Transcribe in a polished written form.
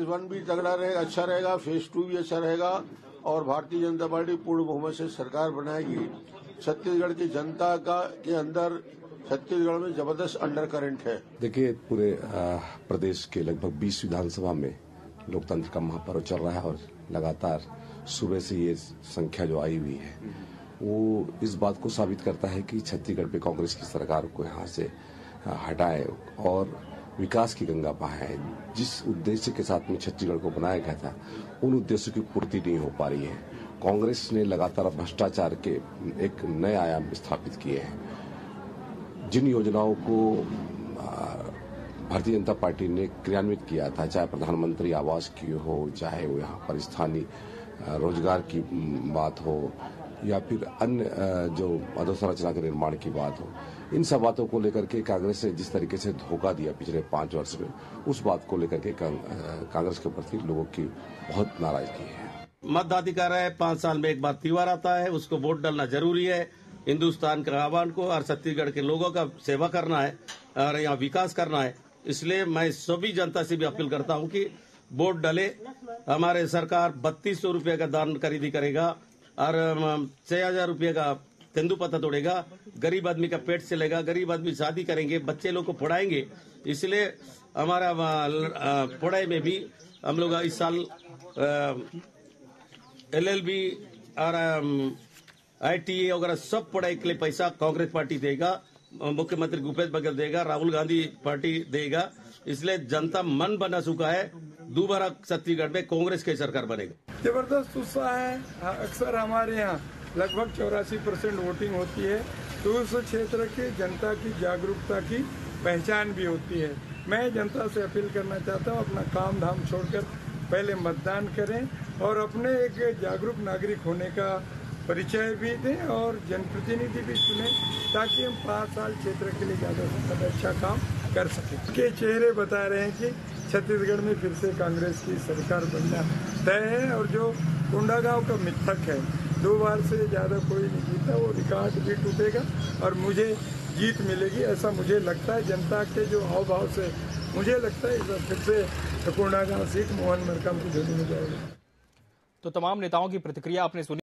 One भी तगड़ा रहेगा, अच्छा रहेगा, फेज 2 भी अच्छा रहेगा और भारतीय जनता पार्टी पूर्ण बहुमत से सरकार बनाएगी। छत्तीसगढ़ की जनता के अंदर छत्तीसगढ़ में जबरदस्त अंडर करंट है। देखिए, पूरे प्रदेश के लगभग 20 विधानसभा में लोकतंत्र का महापर्व चल रहा है और लगातार सुबह से ये संख्या जो आई हुई है वो इस बात को साबित करता है कि छत्तीसगढ़ पे कांग्रेस की सरकार को यहाँ से हटाए और विकास की गंगा बहाए। जिस उद्देश्य के साथ में छत्तीसगढ़ को बनाया गया था उन उद्देश्यों की पूर्ति नहीं हो पा रही है। कांग्रेस ने लगातार भ्रष्टाचार के एक नए आयाम स्थापित किए हैं। जिन योजनाओं को भारतीय जनता पार्टी ने क्रियान्वित किया था, चाहे प्रधानमंत्री आवास की हो, चाहे वो यहाँ पर स्थानीय रोजगार की बात हो या फिर अन्य जो अधोसंरचना के निर्माण की बात हो, इन सब बातों को लेकर के कांग्रेस ने जिस तरीके से धोखा दिया पिछले 5 वर्ष में, उस बात को लेकर के कांग्रेस के प्रति लोगों की बहुत नाराजगी है। मताधिकार है, 5 साल में एक बार त्योहार आता है, उसको वोट डालना जरूरी है। हिंदुस्तान के आह्वान को और छत्तीसगढ़ के लोगों का सेवा करना है और यहाँ विकास करना है। इसलिए मैं सभी जनता से भी अपील करता हूँ कि वोट डाले। हमारे सरकार 3200 रुपये का दान खरीदी करेगा और 6000 रुपये का तेंदुपत्ता तोड़ेगा। गरीब आदमी का पेट चलेगा, गरीब आदमी शादी करेंगे, बच्चे लोग को पढ़ाएंगे। इसलिए हमारा पढ़ाई में भी हम लोग इस साल LLB और ITA वगैरह सब पढ़ाई के लिए पैसा कांग्रेस पार्टी देगा, मुख्यमंत्री भूपेश बघेल देगा, राहुल गांधी पार्टी देगा। इसलिए जनता मन बना चुका है, दोबारा छत्तीसगढ़ में कांग्रेस की सरकार बनेगा। जबरदस्त उत्साह है। अक्सर हमारे यहाँ लगभग 84% वोटिंग होती है, तो उस क्षेत्र की जनता की जागरूकता की पहचान भी होती है। मैं जनता से अपील करना चाहता हूँ, अपना काम धाम छोड़कर पहले मतदान करें और अपने एक जागरूक नागरिक होने का परिचय भी दें और जनप्रतिनिधि भी चुनें ताकि हम 5 साल क्षेत्र के लिए ज्यादा से ज्यादा अच्छा काम कर सकें। के चेहरे बता रहे हैं कि छत्तीसगढ़ में फिर से कांग्रेस की सरकार बनना तय है और जो कोंडागांव का मिथक है 2 बार से ज्यादा कोई नहीं जीता, वो रिकॉर्ड भी टूटेगा और मुझे जीत मिलेगी, ऐसा मुझे लगता है। जनता के जो हाव भाव से मुझे लगता है फिर से कोंडागांव सीट मोहन मरकाम की झोली में जाएगी। तो तमाम नेताओं की प्रतिक्रिया आपने सुनी।